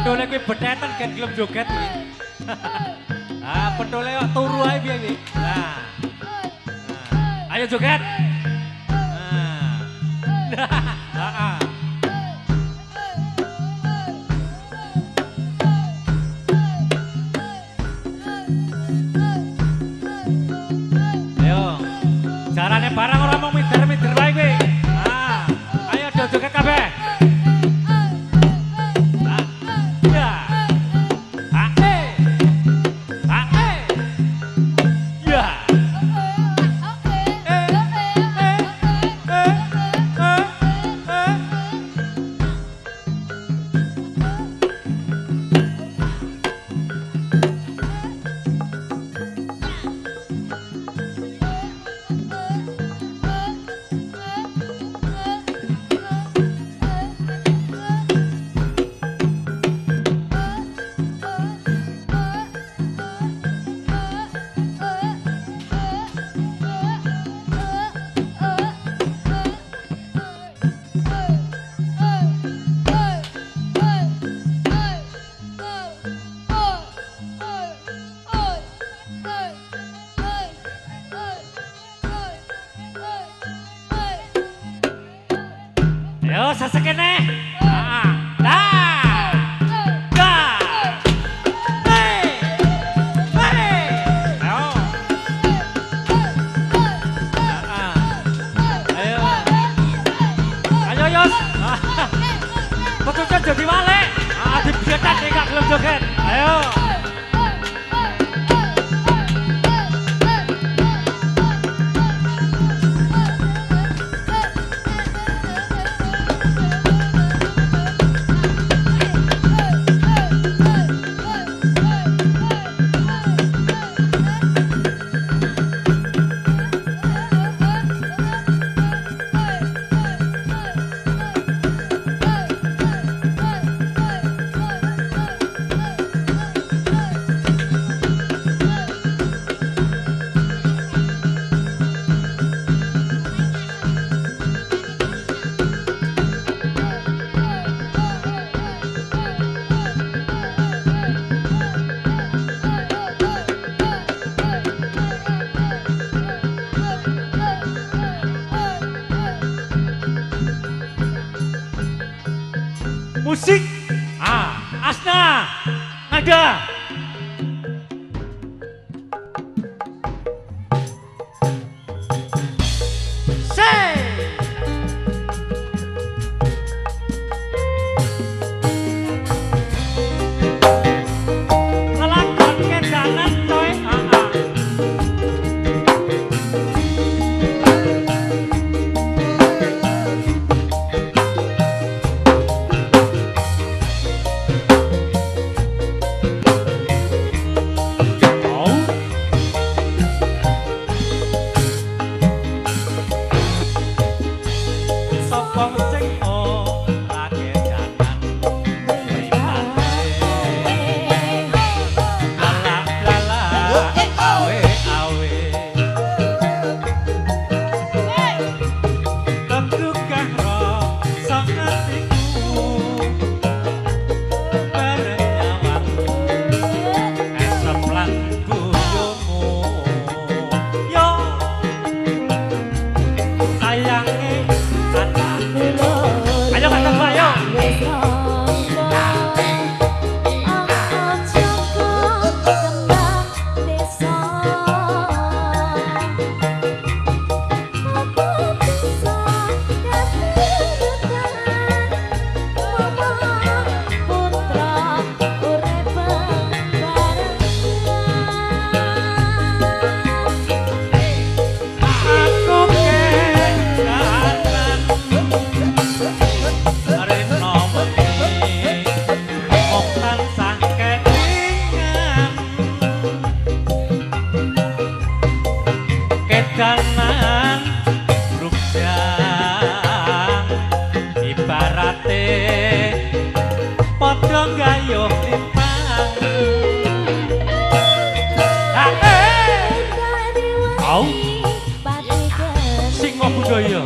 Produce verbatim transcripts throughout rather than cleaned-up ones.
pedole kuwi betetan kan gelem joget kuwi. Ah, pedole kok turu ae piye iki? Nah. Nah. Ayo joget. Nah. Heeh. Ayo. Carane barang ora mung mider-mider wae kuwi. Ah. Ayo do joget kabeh. Yo sasekene. Heeh. Dah. Dah. Hei. Hei. Ayo. Heeh. Ayo. Ayo Yos. Betul-betul jadi wale. Ah, dibetet iki gak gelem joget. Ayo. Musik, ah, Asna, Nada. Say. Lelakon kendanan coy, ah, ah. Kanan rukjang ibarate padha gayuh limpang. Au Singo Budaya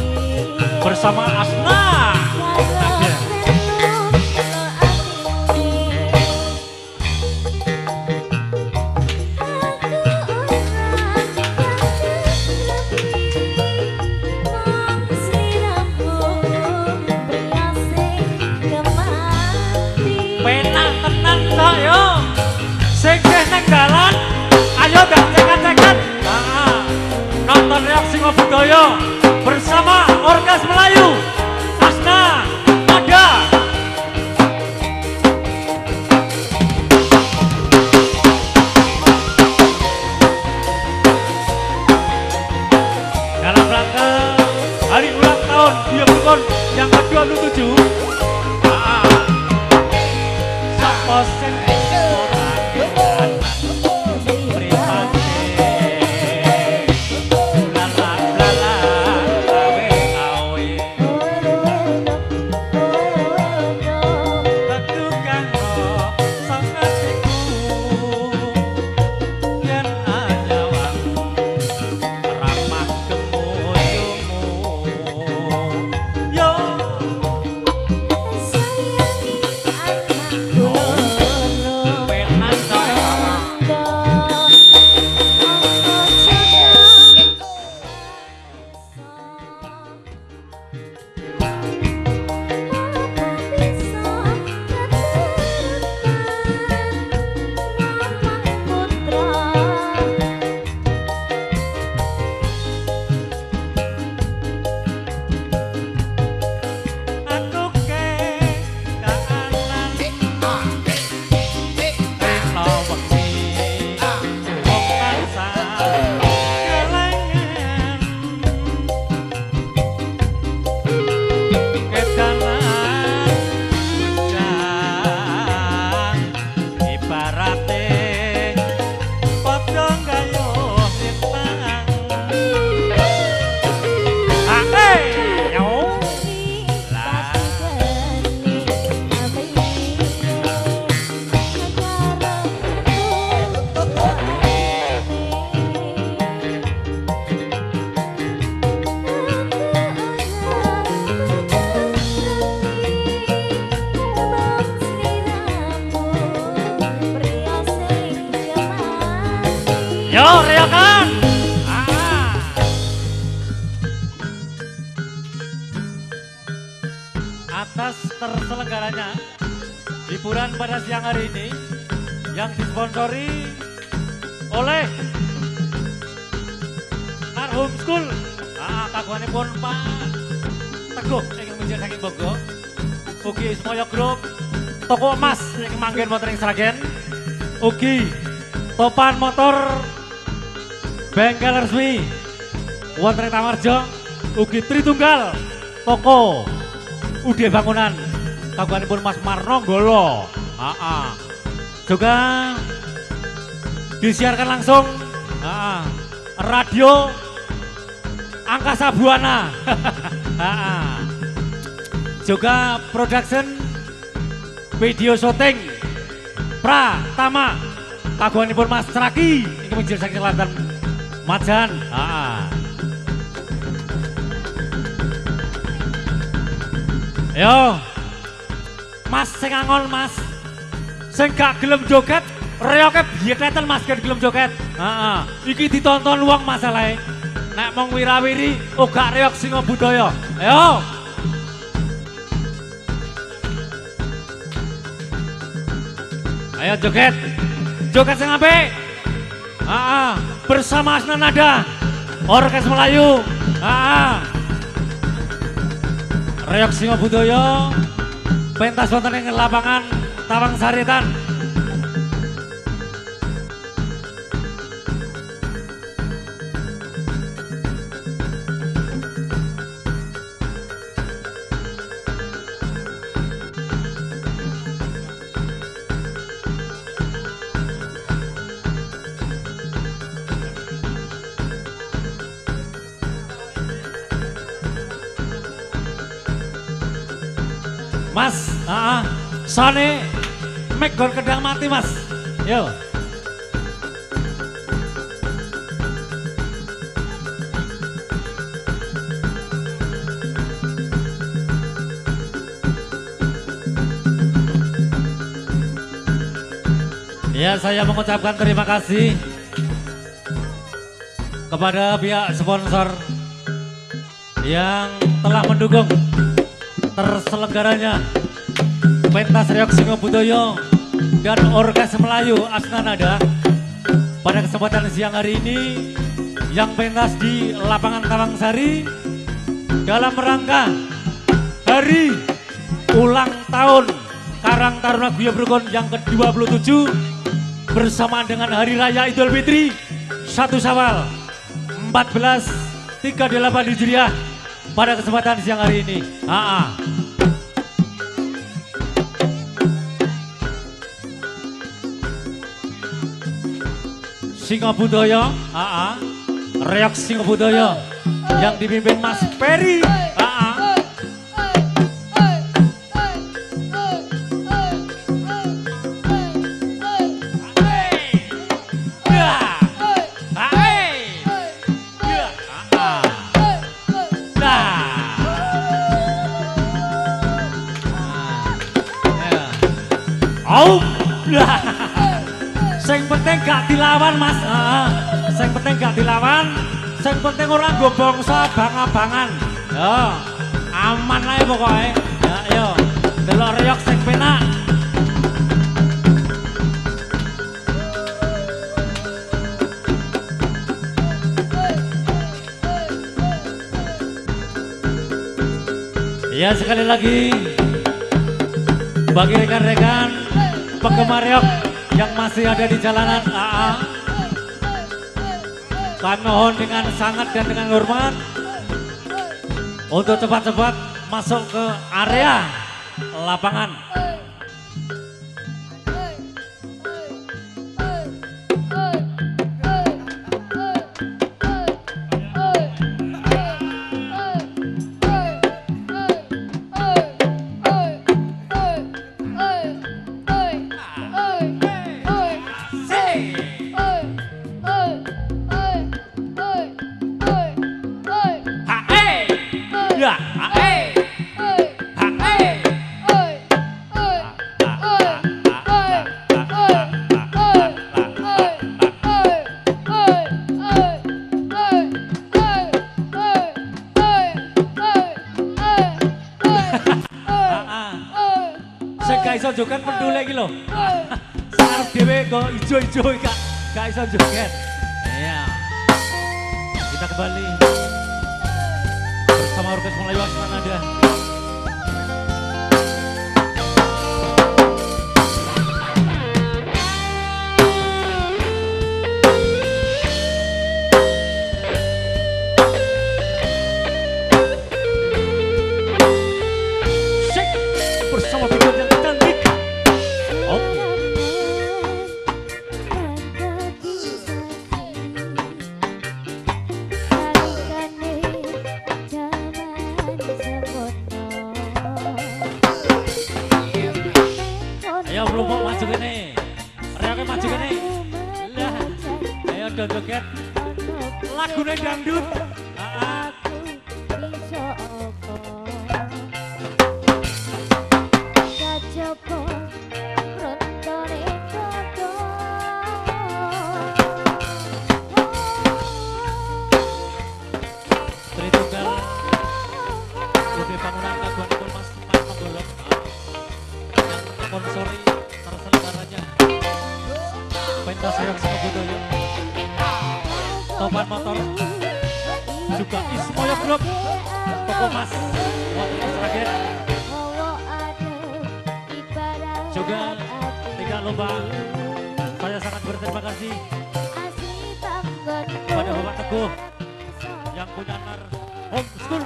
bersama Asna. neng dalan, ayo dah cekat-cekat. Nah, nonton Reok Singo Budaya bersama Orkes Melayu. Asna, ada. Dalam rangka hari ulang tahun Bioglukon yang ke dua puluh tujuh. Ah, sapa sing yo reokan. Ah. Atas terselenggaranya hiburan pada siang hari ini yang disponsori oleh Marhum School. Ah, kagunganipun Pak Teguh ingin menjadi saking Bogo. Ugi Semoyo Group, toko emas yang manggen motoring Sragen. Ugi Topan Motor Bengkel resmi wonten ing Tamarjo. Ugi Tritunggal toko U D Bangunan kagunganipun Mas Marnonggolo. Heeh. Juga disiarkan langsung heeh, radio Angkasa Buana. Heeh. Juga production video syuting Pratama kagunganipun Mas Traki iki menjadi saking Kelantan Majan. Ah. Yo. Mas sing angon Mas. Sing gak gelem joget, reoke biyekleten Mas gak gelem joget. Heeh. Iki ditonton wong masalahe. Nek mong wirawiri uga Reok Singo Budaya. Ayo. Ayo joget. Joget sing apik. Heeh. Bersama Asna Nada Orkes Melayu. Ah, Reok Singo Budaya pentas wonten ing lapangan Tawang Saritan. Mas, ah, uh, Sone Megon Kendang mati Mas. Yo. Ya, saya mengucapkan terima kasih kepada pihak sponsor yang telah mendukung terselenggaranya pentas Reok Singo Budaya dan Orkes Melayu Asnanada pada kesempatan siang hari ini yang pentas di lapangan Tawangsari dalam rangka hari ulang tahun Karang Taruna Guyub Rukun yang ke dua puluh tujuh bersamaan dengan Hari Raya Idul Fitri satu Syawal empat belas tiga puluh delapan Hijriah pada kesempatan siang hari ini. Ha-ha. Singo Budaya, ha-ha. Reok Singo Budaya yang dipimpin Mas Peri. Ha-ha. Oh, sing penting gak dilawan mas, uh, sing penting gak dilawan, sing penting orang gue bangsa bang-abangan, yo, aman lah pokoknya, ya, yo, delok reok sing penak. Ya sekali lagi, bagi rekan-rekan penggemar reok yang masih ada di jalanan A A, kami mohon dengan sangat dan dengan hormat untuk cepat-cepat masuk ke area lapangan. Ya, hey, hey, saya gak iso joget pendule iki lho. Sarep dhewe kok ijo-ijo gak gak iso joget. Iya. Kita kembali bersama Orkes Melayu Asnanada. Shake bersama video yang cantik. Oh. Ayo belum mau maju gini, reoknya maju gini. Lah, ayo joget lagunya dangdut. Tritunggal Budi Bangunan Kaguan Pun Mas Mas Menggolok yang sponsori terselenggaranya pentas reok Singo Budaya, Topan Motor, juga Ismoyo Group, Toko Mas Motor Sragen, juga tidak lupa saya sangat berterima kasih kepada Bapak Teguh yang punya nar homeschool.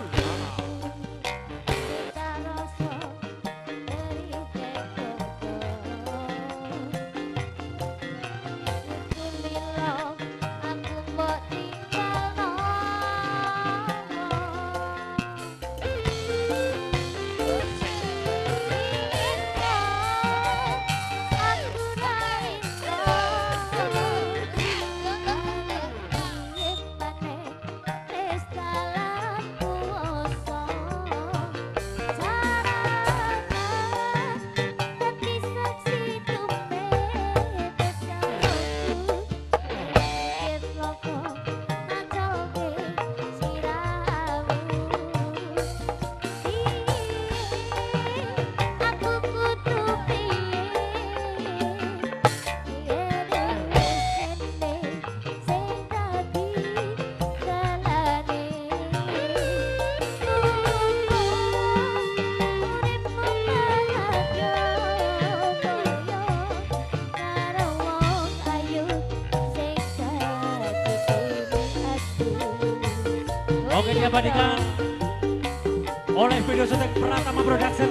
Oke, diabadikan oleh video syuting Pratama Production.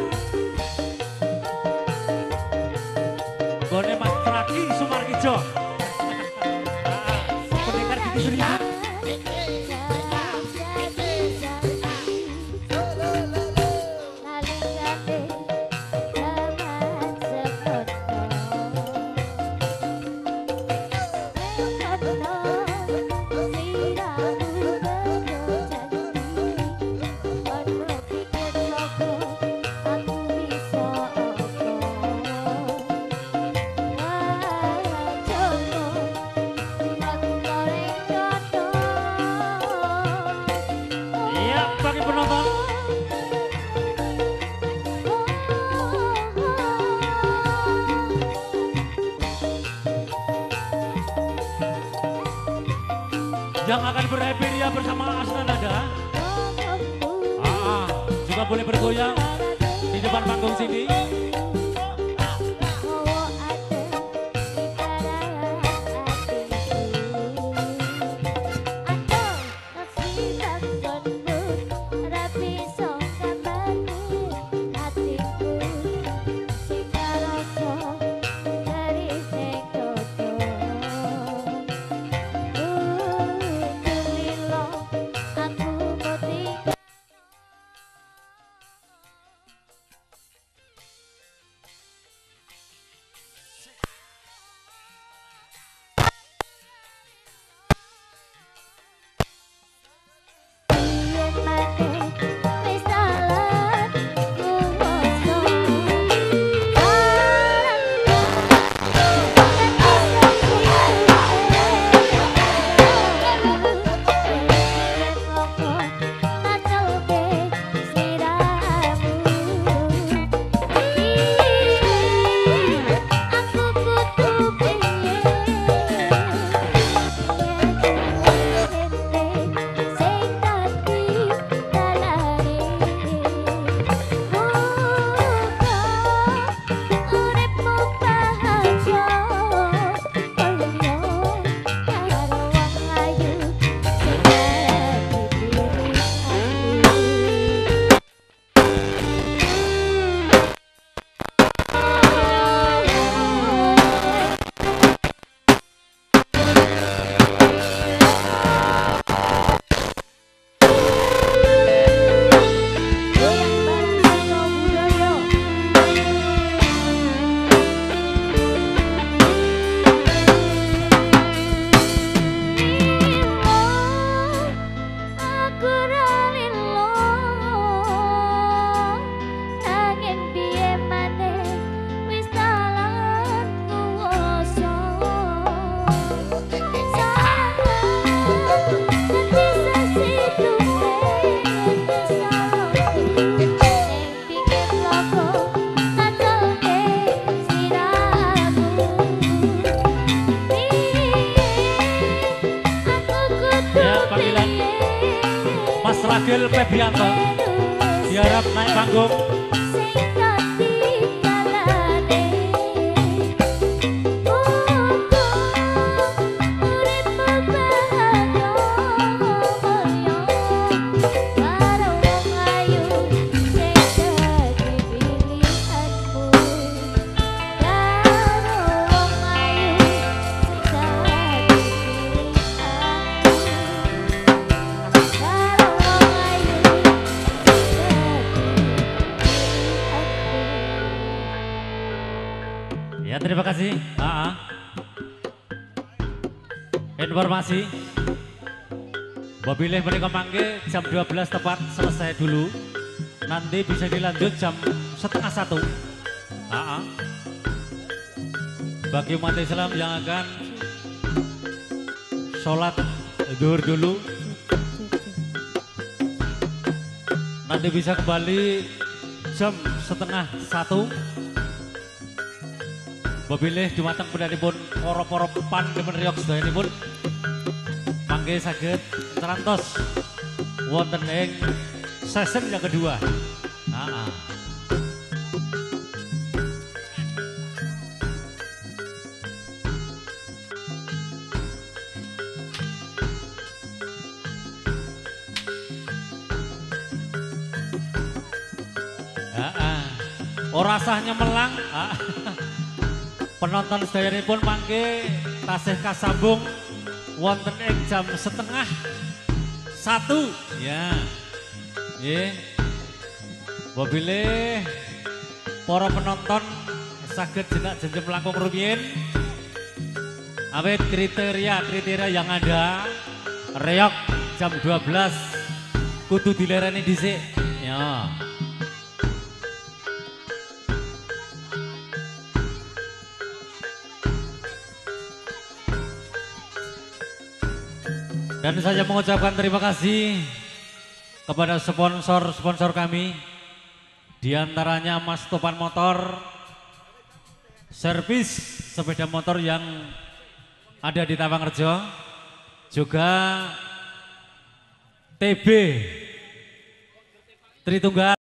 Gone Mas Traki Sumarkijo. Pendekar Gigi Surya. Bagi penonton, yang akan berhappy ria bersama Asna Nada, ah, juga boleh bergoyang di depan panggung sini. Mas Ragil Febrianto diharap naik panggung. Ya, terima kasih. Aa. Informasi mobilnya mereka mangge jam dua belas tepat selesai dulu. Nanti bisa dilanjut jam setengah satu. Aa. Bagi umat Islam yang akan sholat zuhur dulu, nanti bisa kembali jam setengah satu. Mobilnya dumateng pendanipun poro-poro pandemen riok sedayanipun mangke saged terantos wonten ing season yang kedua. Heeh. ora sah nyemelang. Ah. Penonton sedayanipun mangke tasih kasambung wonten ing jam setengah satu ya. Nggih. Bobile para penonton saged jenak jenjem langkung rumiyin. Awet kriteria-kriteria yang ada reok jam dua belas kudu dilereni dhisik ya. Dan saya mengucapkan terima kasih kepada sponsor-sponsor kami, diantaranya Mas Topan Motor, servis sepeda motor yang ada di Tawangrejo, juga T B Tritunggal.